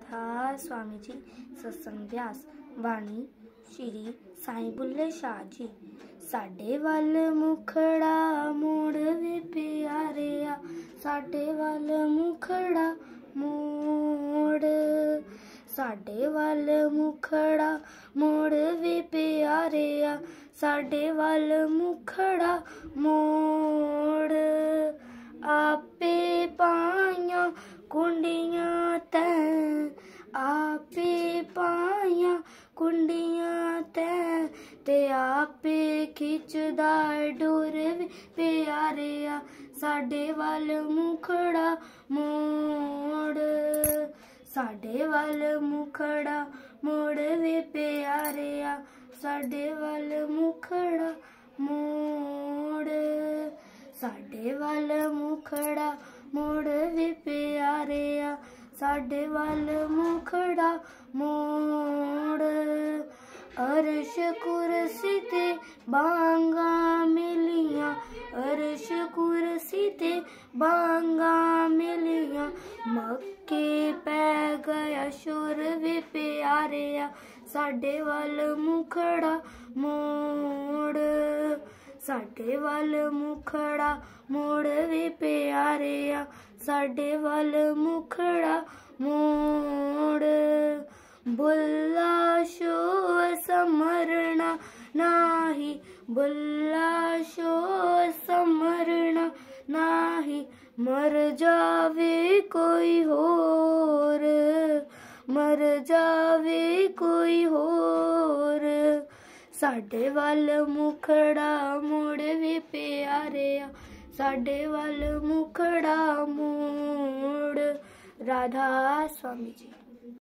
राधा स्वामी जी सत्संग व्यास बाणी श्री साईं बुल्ले शाह जी। साडे वल मुखड़ा मोड़ वे प्यारिया, साडे वल मुखड़ा मोड़, साडे वल मुखड़ा मोड़ वे प्यारिया, साडे वल मुखड़ा मोड़। आपे पाइया कुंडियां तैं, आपे पाइया कुंडियां तैं, ते आपे खिचदा डोर वे प्यारिया, साडे वल मुखड़ा मोड़, साडे वल मुखड़ा मोड़ वे प्यारिया, साडे वल मुखड़ा मोड़, साडे वल मुखड़ा मोड़ वे प्यारिया, साडे वल मुखड़ा मोड़। अर्श कुर्सी ते बांगा मिलियां, अर्श कुर्सी ते बांगा मिलियां, मक्के पै गया शोर वे प्यारिया, साडे वल मुखड़ा मोड़, साडे वल मुखड़ा मोड़ वे प्यारिया, साडे वल मुखड़ा मोड़। बुल्ला शोर समरना नाही, बुल्ला शोर समरना नाही, मर जावे कोई होर, मर जावे कोई होर, साडे वल मुखड़ा मोड़ वे प्यारिया, साडे वल मुखड़ा मोड़। राधा स्वामी जी।